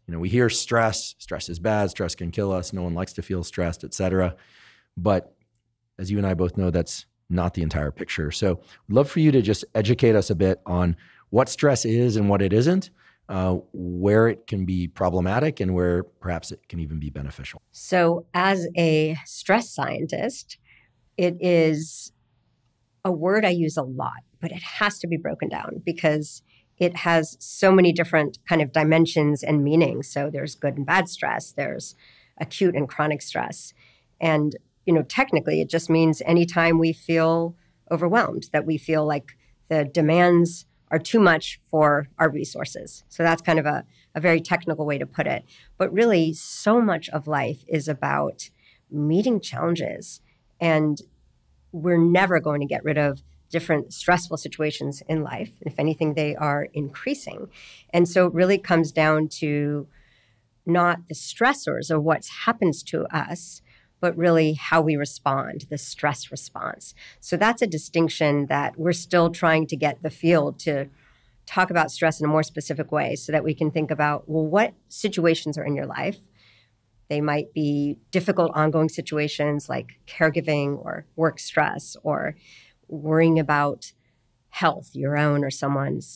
We hear stress is bad, stress can kill us, no one likes to feel stressed, et cetera. But as you and I both know, that's not the entire picture. So I'd love for you to just educate us a bit on what stress is and what it isn't, where it can be problematic and where perhaps it can even be beneficial. So as a stress scientist, it is a word I use a lot, but it has to be broken down because it has so many different kind of dimensions and meanings. So there's good and bad stress, there's acute and chronic stress. And, technically it just means anytime we feel overwhelmed, that we feel like the demands are too much for our resources. So that's kind of a very technical way to put it. But really, so much of life is about meeting challenges. And we're never going to get rid of different stressful situations in life. If anything, they are increasing. And so it really comes down to not the stressors or what happens to us, but really how we respond, the stress response. So that's a distinction that we're still trying to get the field to talk about stress in a more specific way so that we can think about, well, what situations are in your life? They might be difficult ongoing situations like caregiving or work stress or worrying about health, your own or someone's.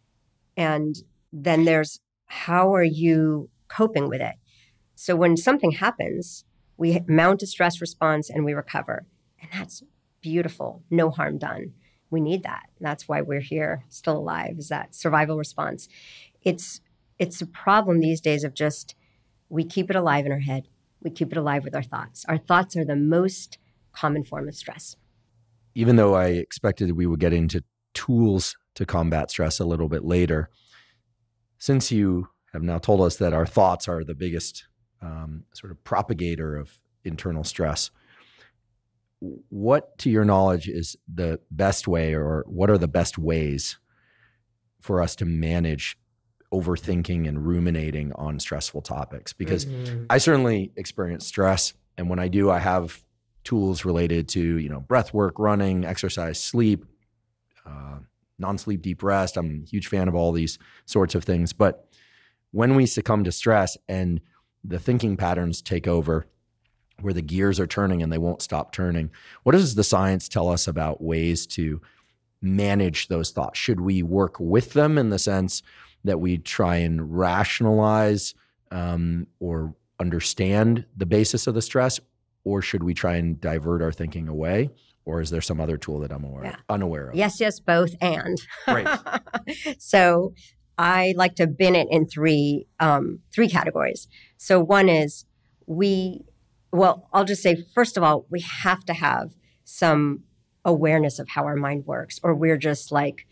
And then there's how are you coping with it? So when something happens, we mount a stress response and we recover. And that's beautiful. No harm done. We need that. That's why we're here, still alive, is that survival response. It's a problem these days of just, we keep it alive in our head. We keep it alive with our thoughts. Our thoughts are the most common form of stress. Even though I expected we would get into tools to combat stress a little bit later, since you have now told us that our thoughts are the biggest sort of propagator of internal stress, what, to your knowledge, is the best way, or what are the best ways for us to manage overthinking and ruminating on stressful topics? Because I certainly experience stress, and when I do, I have tools related to, breath work, running, exercise, sleep, non-sleep deep rest. I'm a huge fan of all these sorts of things. But when we succumb to stress and the thinking patterns take over, where the gears are turning and they won't stop turning, what does the science tell us about ways to manage those thoughts? Should we work with them in the sense that we try and rationalize or understand the basis of the stress, or should we try and divert our thinking away? Or is there some other tool that I'm unaware of? Yes, both and. Great. So I like to bin it in three categories. So one is I'll just say, first of all, we have to have some awareness of how our mind works, or we're just like,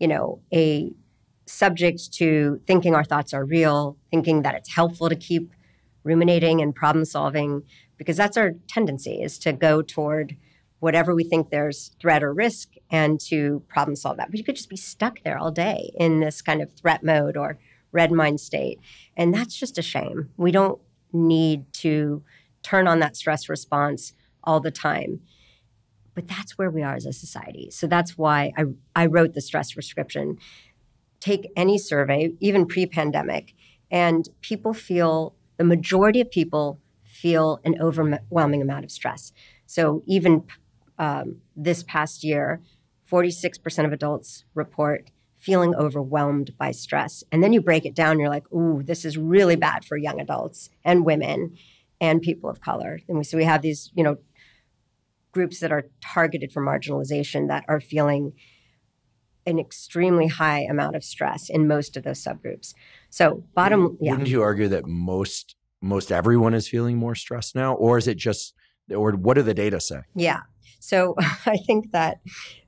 a subject to thinking our thoughts are real, thinking that it's helpful to keep ruminating and problem solving, because that's our tendency, is to go toward whatever we think there's threat or risk and to problem solve that. But you could just be stuck there all day in this kind of threat mode or red mind state. And that's just a shame. We don't need to turn on that stress response all the time. But that's where we are as a society. So that's why I wrote the stress prescription. Take any survey, even pre-pandemic, and the majority of people feel an overwhelming amount of stress. So even this past year, 46% of adults report feeling overwhelmed by stress. And then you break it down, you're like, ooh, this is really bad for young adults and women and people of color. And so we have these, groups that are targeted for marginalization that are feeling an extremely high amount of stress in most of those subgroups. So Wouldn't you argue that most everyone is feeling more stressed now? Or is it just, or what do the data say? Yeah. So I think that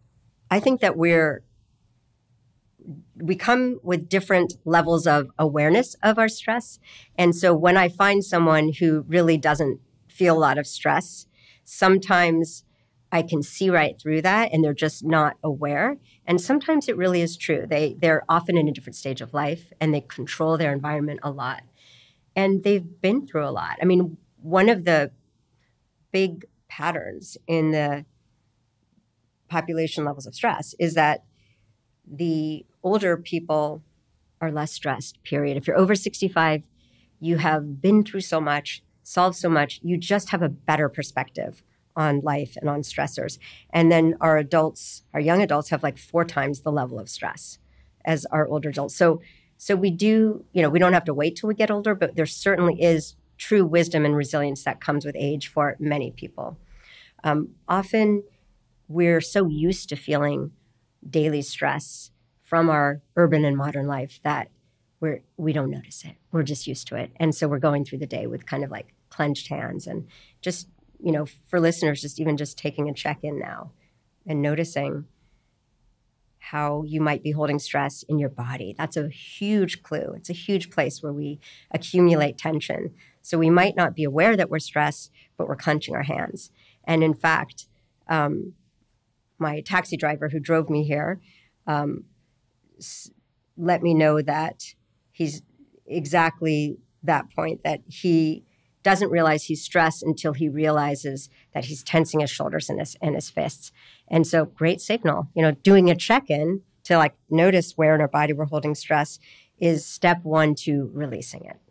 we come with different levels of awareness of our stress. And so when I find someone who really doesn't feel a lot of stress, sometimes I can see right through that and they're just not aware. And sometimes it really is true. They're often in a different stage of life and they control their environment a lot. And they've been through a lot. I mean, one of the big patterns in the population levels of stress is that the older people are less stressed, period. If you're over 65, you have been through so much, solved so much, you just have a better perspective on life and on stressors. And then our young adults have like 4 times the level of stress as our older adults. So we do, we don't have to wait till we get older, but there certainly is true wisdom and resilience that comes with age for many people. Often we're so used to feeling daily stress from our urban and modern life that we don't notice it. We're just used to it. And so we're going through the day with kind of like clenched hands and just, for listeners, just taking a check-in now and noticing how you might be holding stress in your body. That's a huge clue. It's a huge place where we accumulate tension. So we might not be aware that we're stressed, but we're clenching our hands. And in fact, my taxi driver who drove me here let me know that he's exactly that point, that he doesn't realize he's stressed until he realizes that he's tensing his shoulders and his fists. And so great signal, doing a check-in to like notice where in our body we're holding stress is step 1 to releasing it.